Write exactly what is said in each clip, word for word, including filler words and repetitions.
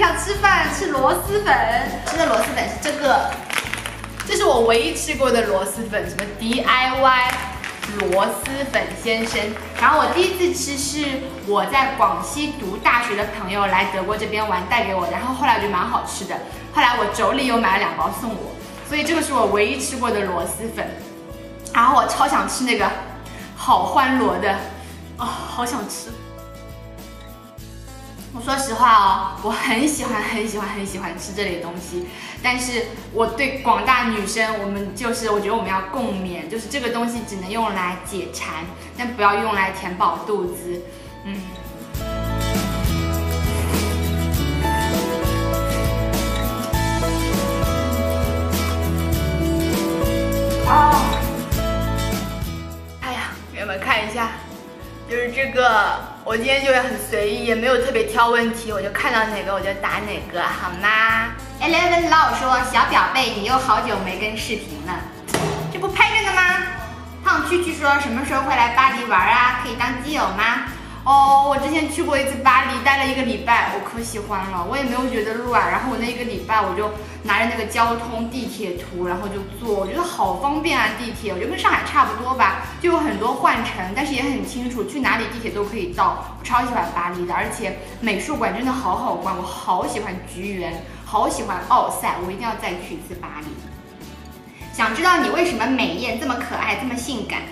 上吃饭，吃螺蛳粉。吃的螺蛳粉是这个，这是我唯一吃过的螺蛳粉，什么 D I Y 螺蛳粉先生。然后我第一次吃是我在广西读大学的朋友来德国这边玩带给我的，然后后来我觉得蛮好吃的。后来我妯娌又买了两包送我，所以这个是我唯一吃过的螺蛳粉。然后我超想吃那个好欢螺的，哦，好想吃。我说实话哦，我很喜欢很喜欢很喜欢吃这类东西，但是我对广大女生，我们就是我觉得我们要共勉，就是这个东西只能用来解馋，但不要用来填饱肚子。嗯。哦。哎呀，给你们看一下，就是这个。我今天就会很随意，也没有特别挑问题，我就看到哪个我就答哪个，好吗 ？Eleven 老说，小表妹，你又好久没跟视频了，这不拍着呢吗？胖蛐蛐说，什么时候会来巴黎玩啊？可以当基友吗？哦，我之前去过一次巴黎，待了一个礼拜，我可喜欢了，我也没有觉得乱。然后我那一个礼拜，我就拿着那个交通地铁图，然后就坐，我觉得好方便啊，地铁，我觉得跟上海差不多吧，就有很多换乘，但是也很清楚，去哪里地铁都可以到。我超喜欢巴黎的，而且美术馆真的好好逛，我好喜欢橘园，好喜欢奥赛，我一定要再去一次巴黎。想知道你为什么美艳这么可爱，这么性感？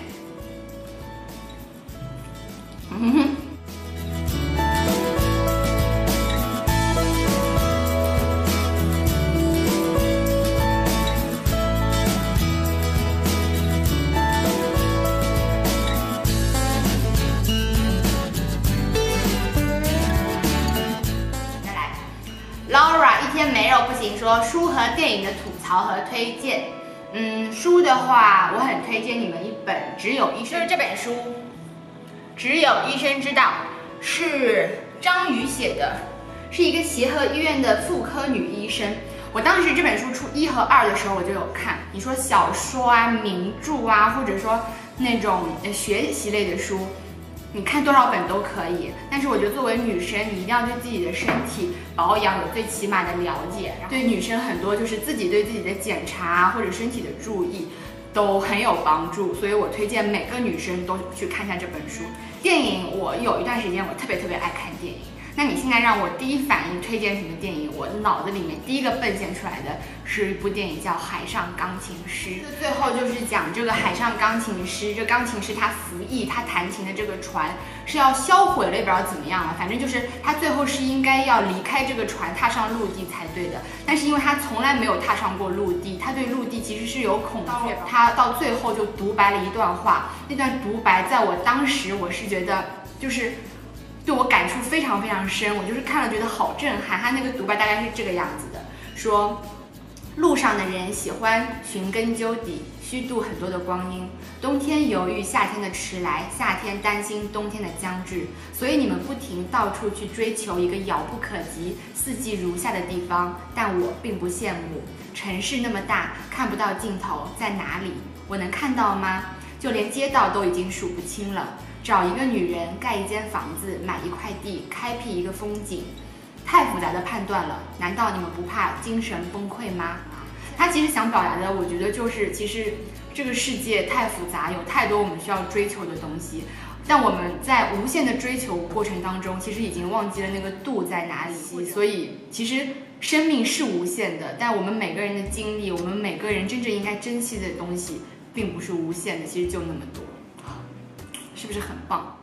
嗯哼。Laura 一天没肉不行说书和电影的吐槽和推荐。嗯，书的话，我很推荐你们一本《只有医生》，就是这本书，《只有医生知道》，是张宇写的，是一个协和医院的妇科女医生。我当时这本书出一和二的时候，我就有看。你说小说啊、名著啊，或者说那种学习类的书。你看多少本都可以，但是我觉得作为女生，你一定要对自己的身体保养有最起码的了解。对女生很多就是自己对自己的检查或者身体的注意都很有帮助，所以我推荐每个女生都去看一下这本书。电影我有一段时间我特别特别爱看电影，那你现在让我第一反应推荐什么电影，我脑子里面第一个迸现出来的是一部电影叫《海上钢琴师》。最后就是讲这个海上钢琴师，这钢琴师他服役，他弹琴的这个船是要销毁了，也不知道怎么样了，反正就是他最后是应该要离开这个船，踏上陆地才对的。但是因为他从来没有踏上过陆地，他对陆地其实是有恐惧，他到最后就独白了一段话，那段独白在我当时我是觉得就是对我感触非常非常深，我就是看了觉得好震撼。他那个独白大概是这个样子的，说路上的人喜欢寻根究底，虚度很多的光阴，冬天犹豫夏天的迟来，夏天担心冬天的将至，所以你们不停到处去追求一个遥不可及、四季如夏的地方，但我并不羡慕。城市那么大，看不到尽头，在哪里？我能看到吗？就连街道都已经数不清了。找一个女人，盖一间房子，买一块地，开辟一个风景，太复杂的判断了。难道你们不怕精神崩溃吗？他其实想表达的，我觉得就是，其实这个世界太复杂，有太多我们需要追求的东西。但我们在无限的追求过程当中，其实已经忘记了那个度在哪里。所以，其实生命是无限的，但我们每个人的经历，我们每个人真正应该珍惜的东西，并不是无限的，其实就那么多。是不是很棒？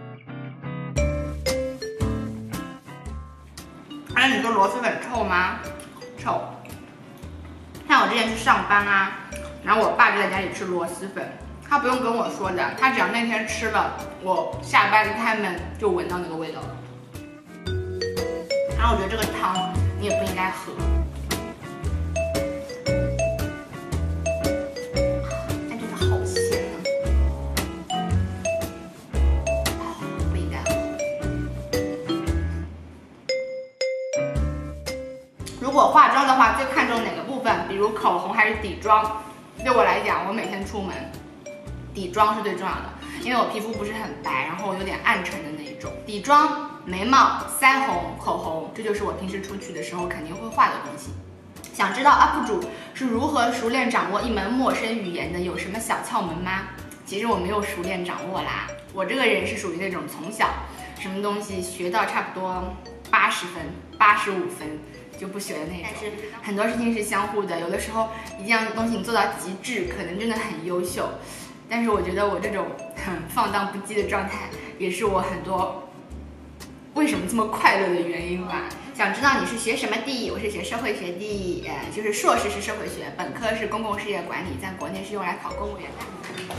哎，你说螺蛳粉臭吗？臭。像我之前去上班啊，然后我爸就在家里吃螺蛳粉，他不用跟我说的，他只要那天吃了，我下班一开门就闻到那个味道了。然后我觉得这个汤你也不应该喝。如果化妆的话，最看重哪个部分？比如口红还是底妆？对我来讲，我每天出门，底妆是最重要的，因为我皮肤不是很白，然后有点暗沉的那一种。底妆眉毛、腮红、口红，这就是我平时出去的时候肯定会画的东西。想知道 U P 主是如何熟练掌握一门陌生语言的，有什么小窍门吗？其实我没有熟练掌握啦，我这个人是属于那种从小什么东西学到差不多八十分、八十五分就不学的那种。但是很多事情是相互的，有的时候一样东西你做到极致，可能真的很优秀。但是我觉得我这种很放荡不羁的状态，也是我很多为什么这么快乐的原因吧。想知道你是学什么的？我是学社会学的，呃，就是硕士是社会学，本科是公共事业管理，在国内是用来考公务员的。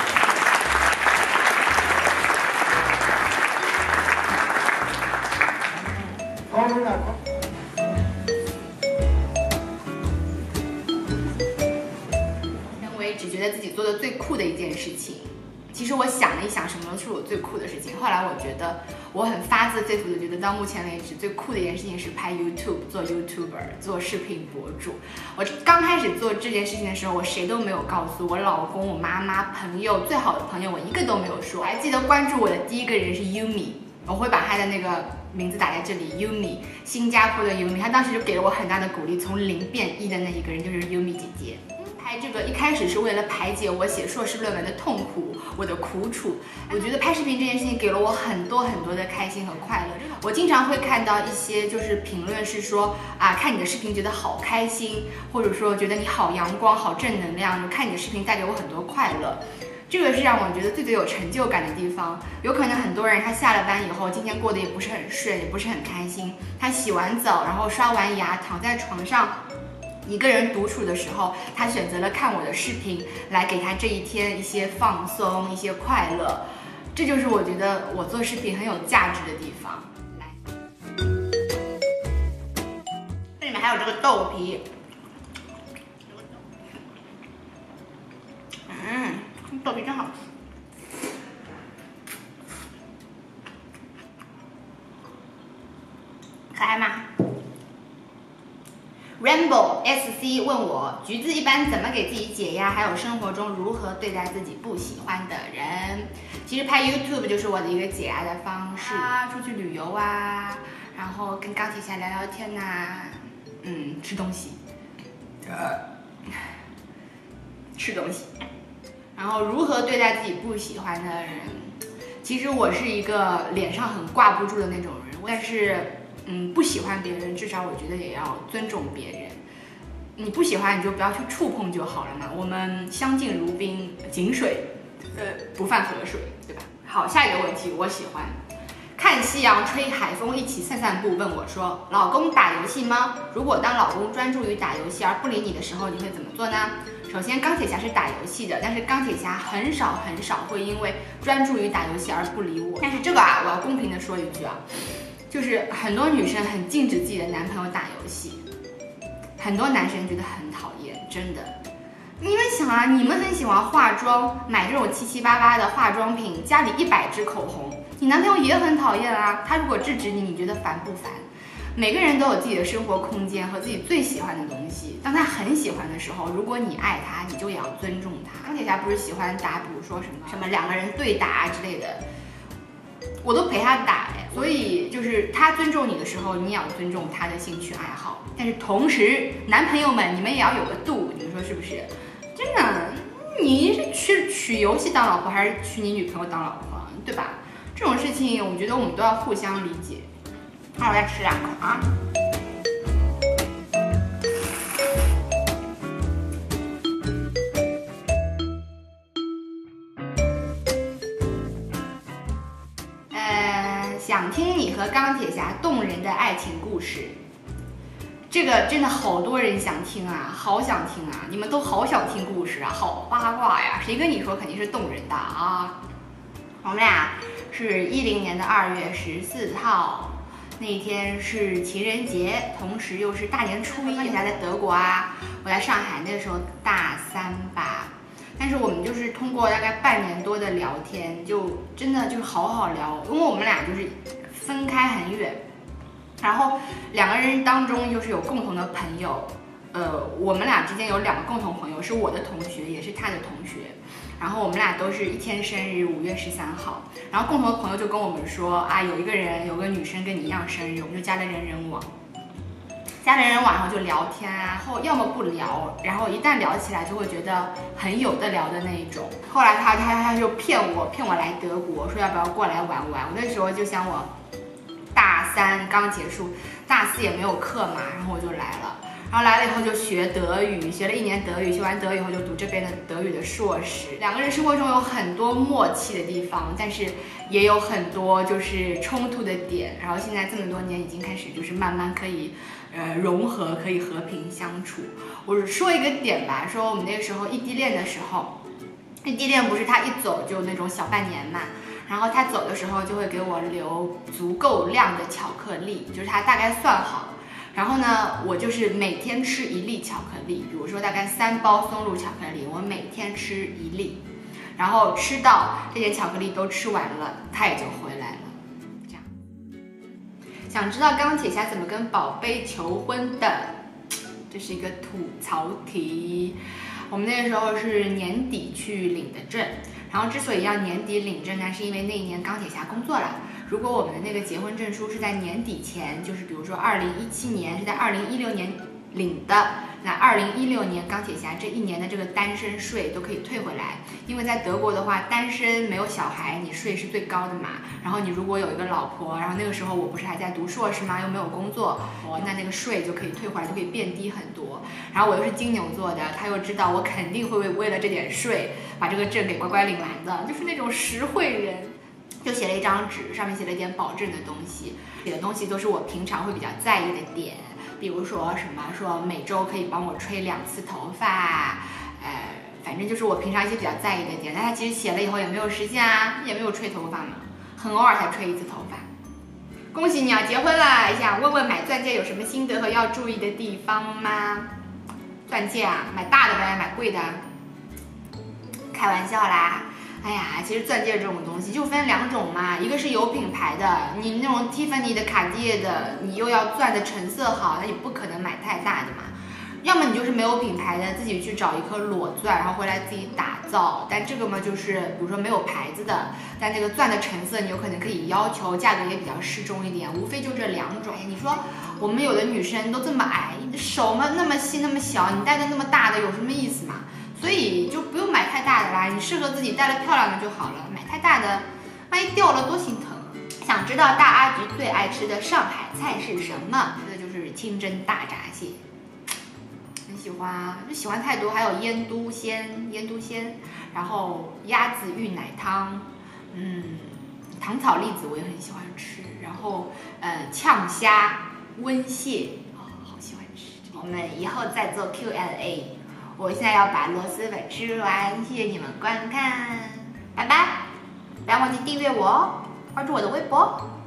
认为只觉得自己做的最酷的一件事情。其实我想了一想，什么是我最酷的事情？后来我觉得，我很发自肺腑的觉得，到目前为止最酷的一件事情是拍 YouTube， 做 YouTuber， 做视频博主。我刚开始做这件事情的时候，我谁都没有告诉我老公、我妈妈、朋友、最好的朋友，我一个都没有说。我还记得关注我的第一个人是 Yumi， 我会把他的那个名字打在这里 ，Yumi， 新加坡的 Yumi， 他当时就给了我很大的鼓励，从零变一的那一个人就是 Yumi 姐姐。拍这个一开始是为了排解我写硕士论文的痛苦，我的苦楚。我觉得拍视频这件事情给了我很多很多的开心和快乐。我经常会看到一些就是评论是说啊，看你的视频觉得好开心，或者说觉得你好阳光、好正能量，看你的视频带给我很多快乐。这个是让我觉得最最有成就感的地方。有可能很多人他下了班以后，今天过得也不是很顺，也不是很开心。他洗完澡，然后刷完牙，躺在床上。一个人独处的时候，他选择了看我的视频，来给他这一天一些放松、一些快乐。这就是我觉得我做视频很有价值的地方。来，这里面还有这个豆皮，嗯，豆皮真好吃。可爱吗？Rainbow S C 问我，橘子一般怎么给自己解压？还有生活中如何对待自己不喜欢的人？其实拍 YouTube 就是我的一个解压的方式啊，出去旅游啊，然后跟钢铁侠聊聊天呐、啊，嗯，吃东西，吃东西。然后如何对待自己不喜欢的人？其实我是一个脸上很挂不住的那种人，但是。嗯，不喜欢别人，至少我觉得也要尊重别人。你不喜欢，你就不要去触碰就好了嘛。我们相敬如宾，井水，呃，不犯河水，对吧？好，下一个问题，我喜欢看夕阳、吹海风，一起散散步。问我说，老公打游戏吗？如果当老公专注于打游戏而不理你的时候，你会怎么做呢？首先，钢铁侠是打游戏的，但是钢铁侠很少很少会因为专注于打游戏而不理我。但是这个啊，我要公平的说一句啊。就是很多女生很禁止自己的男朋友打游戏，很多男生觉得很讨厌，真的。你们想啊，你们很喜欢化妆，买这种七七八八的化妆品，家里一百支口红，你男朋友也很讨厌啊。他如果制止你，你觉得烦不烦？每个人都有自己的生活空间和自己最喜欢的东西。当他很喜欢的时候，如果你爱他，你就也要尊重他。钢铁侠不是喜欢打，比如说什么什么两个人对打啊之类的。我都陪他打哎，所以就是他尊重你的时候，你也要尊重他的兴趣爱好。但是同时，男朋友们你们也要有个度，你们说是不是？真的，你是娶娶游戏当老婆，还是娶你女朋友当老婆，对吧？这种事情，我觉得我们都要互相理解。好，我再吃两口啊。想听你和钢铁侠动人的爱情故事，这个真的好多人想听啊，好想听啊！你们都好想听故事啊，好八卦呀！谁跟你说肯定是动人的啊？我们俩是一零年的二月十四号，那一天是情人节，同时又是大年初一。钢铁侠在德国啊，我在上海，那个时候大三吧。但是我们就是通过大概半年多的聊天，就真的就是好好聊，因为我们俩就是分开很远，然后两个人当中就是有共同的朋友，呃，我们俩之间有两个共同朋友，是我的同学，也是他的同学， 然后我们俩都是一天生日，五月十三号。然后共同的朋友就跟我们说啊，有一个人有个女生跟你一样生日，我们就加了人人网。加了人人网上就聊天啊，然后要么不聊，然后一旦聊起来就会觉得很有的聊的那一种。后来他他他就骗我骗我来德国，说要不要过来玩玩。我那时候就想我大三刚结束，大四也没有课嘛，然后我就来了。然后来了以后就学德语，学了一年德语，学完德语以后就读这边的德语的硕士。两个人生活中有很多默契的地方，但是也有很多就是冲突的点。然后现在这么多年已经开始就是慢慢可以呃融合，可以和平相处。我只说一个点吧，说我们那个时候异地恋的时候，异地恋不是他一走就那种小半年嘛。然后他走的时候就会给我留足够量的巧克力，就是他大概算好。然后呢，我就是每天吃一粒巧克力，比如说大概三包松露巧克力，我每天吃一粒，然后吃到这些巧克力都吃完了，他也就回来了。这样，想知道钢铁侠怎么跟宝贝求婚的？这是一个吐槽题。我们那个时候是年底去领的证，然后之所以要年底领证呢，是因为那一年钢铁侠工作了。如果我们的那个结婚证书是在年底前，就是比如说二零一七年是在二零一六年领的，那二零一六年钢铁侠这一年的这个单身税都可以退回来。因为在德国的话，单身没有小孩，你税是最高的嘛。然后你如果有一个老婆，然后那个时候我不是还在读硕士吗？又没有工作，那那个税就可以退回来，就可以变低很多。然后我又是金牛座的，他又知道我肯定会为为了这点税把这个证给乖乖领完的，就是那种实惠人。就写了一张纸，上面写了一点保证的东西，写的东西都是我平常会比较在意的点，比如说什么说每周可以帮我吹两次头发，呃，反正就是我平常一些比较在意的点。但他其实写了以后也没有实现啊，也没有吹头发嘛，很偶尔才吹一次头发。恭喜你要结婚了，想问问买钻戒有什么心得和要注意的地方吗？钻戒啊，买大的呗，买贵的？开玩笑啦。哎呀，其实钻戒这种东西就分两种嘛，一个是有品牌的，你那种蒂芬尼的、卡地亚的，你又要钻的成色好，那你不可能买太大的嘛。要么你就是没有品牌的，自己去找一颗裸钻，然后回来自己打造。但这个嘛，就是比如说没有牌子的，但那个钻的成色你有可能可以要求，价格也比较适中一点，无非就这两种。你说我们有的女生都这么矮，手嘛那么细那么小，你戴个那么大的有什么意思嘛？所以就不用买太大的啦，你适合自己戴了漂亮的就好了。买太大的，万一掉了多心疼。想知道大阿菊最爱吃的上海菜是什么？这就是清蒸大闸蟹，很喜欢，就喜欢太多。还有腌都鲜，腌都鲜，然后鸭子玉奶汤，嗯，糖炒栗子我也很喜欢吃。然后呃，呛虾、温蟹，哦，好喜欢吃。我们以后再做 Q and A。我现在要把螺蛳粉吃完，谢谢你们观看，拜拜！不要忘记订阅我哦，关注我的微博。